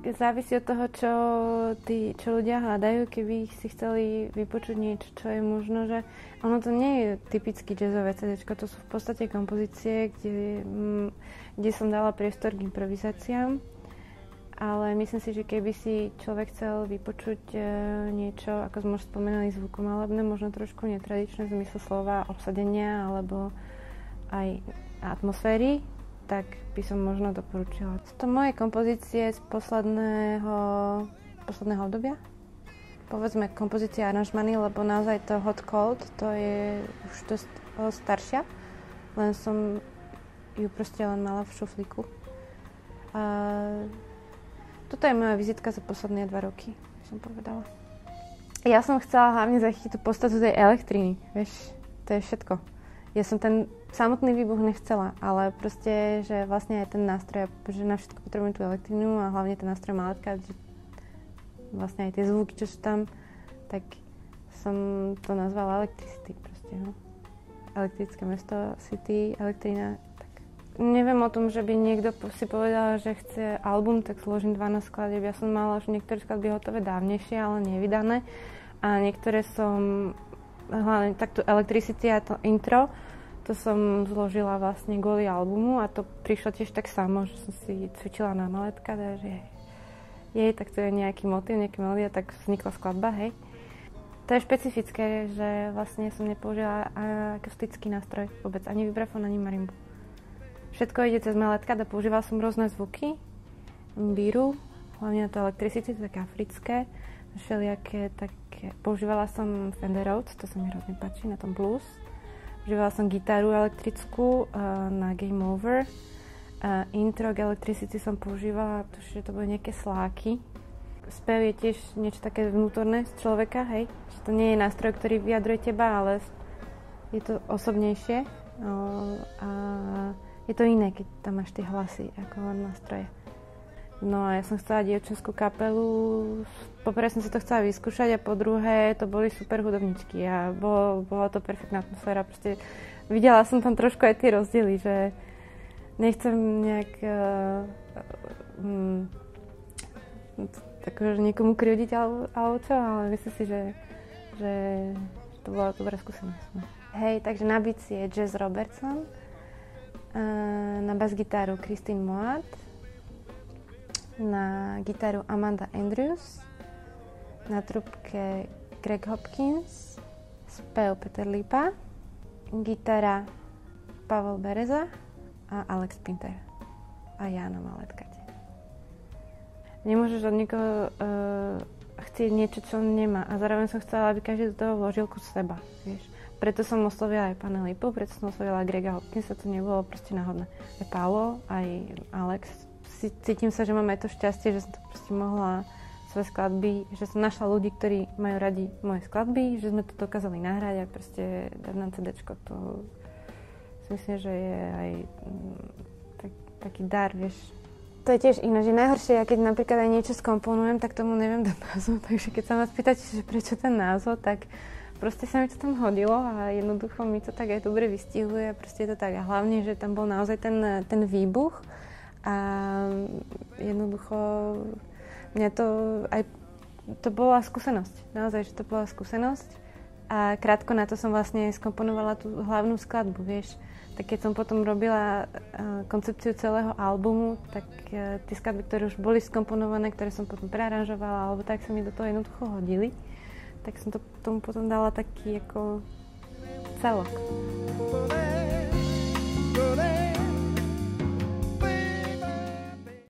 závisí od toho, čo ľudia hľadajú, keby si chceli vypočuť niečo, čo je možno, že ono to nie je typicky jazzové CDčko, to sú v podstate kompozície, kde som dala priestor k improvizáciám, ale myslím si, že keby si človek chcel vypočuť niečo, ako sme už spomenuli, zvukomalebné, možno trošku netradičné v zmysle slova, obsadenia alebo aj atmosféry, tak by som možno doporučila. Sú to moje kompozície z posledného obdobia. Povedzme kompozície aranžmany, lebo naozaj to Hot Cold, to je už dosť staršia, len som ju proste len mala v šuflíku. A toto je moja vizitka za posledné 2 roky, som povedala. Ja som chcela hlavne zachytiť tú podstatu tej elektriny, vieš, to je všetko. Ja som ten samotný výbuch nechcela, ale proste, že vlastne aj ten nástroj, že na všetko potrebujem tú elektrínu a hlavne ten nástroj Maletka, že vlastne aj tie zvuky, čo sú tam, tak som to nazvala Electricity proste, no. Elektrické mesto, City, elektrina, tak. Neviem o tom, že by niekto si povedal, že chce album, tak zložím 12 skladieb. Ja som mala už niektoré skladby hotové dávnejšie, ale nevydané a niektoré som, hlavne takto Electricity a to intro, to som zložila vlastne kvôli albumu a to prišlo tiež tak samo, že som si cvičila na Maletka, že tak to je nejaký motív, nejaká melódia, tak vznikla skladba, hej. To je špecifické, že vlastne som nepoužila akustický nástroj vôbec, ani vibrafón, ani marimbu. Všetko ide cez Maletka a používala som rôzne zvuky, bíru, hlavne na to Electricity, to také africké, všelijaké také, používala som Fender Rhodes, to sa mi hrozne páči, na tom blues. Používala som gitaru elektrickú na Game Over. Intro k Electricity som používala, že to boli nejaké sláky. Spev je tiež niečo také vnútorné z človeka, hej. Že to nie je nástroj, ktorý vyjadruje teba, ale je to osobnejšie. A je to iné, keď tam máš tie hlasy, ako len nástroje. No a ja som chcela dievčenskú kapelu, poprvé som si to chcela vyskúšať a po druhé to boli super hudobničky a bola to perfektná atmosféra. Proste videla som tam trošku aj tie rozdiely, že nechcem nejak akože niekomu krivdiť alebo čo, ale myslím si, že to bola dobrá skúsenosť. Hej, takže na bicí je Jazz Robertson, na bas-gitáru Christine Moat, na gitaru Amanda Andrews, na trubke Greg Hopkins, spev Peter Lipa, gitara Pavel Bereza a Alex Pinter a ja na Maletkate. Nemôžeš od nikoho chcieť niečo, čo on nemá a zároveň som chcela, aby každý do toho vložil kus seba, vieš. Preto som oslovila aj pána Lipu, preto som oslovila Grega Hopkinsa, to nebolo proste náhodné. Aj Paolo, aj Alex. Cítim sa, že mám aj to šťastie, že som to proste mohla svoje skladby, že som našla ľudí, ktorí majú radi moje skladby, že sme to dokázali nahrať a proste dať na CDčko. To si myslím, že je aj taký dar, vieš. To je tiež iné, že najhoršie je, keď napríklad aj niečo skomponujem, tak tomu neviem dať názov, takže keď sa ma spýtate, že prečo ten názov, tak proste sa mi to tam hodilo a jednoducho mi to tak aj dobre vystihuje a proste je to tak. A hlavne, že tam bol naozaj ten výbuch. A jednoducho mňa to bola skúsenosť, naozaj, že to bola skúsenosť a krátko na to som vlastne skomponovala tú hlavnú skladbu, vieš. Tak keď som potom robila koncepciu celého albumu, tak tie skladby, ktoré už boli skomponované, ktoré som potom prearanžovala, alebo tak sa mi do toho jednoducho hodili, tak som to tomu potom dala taký ako celok.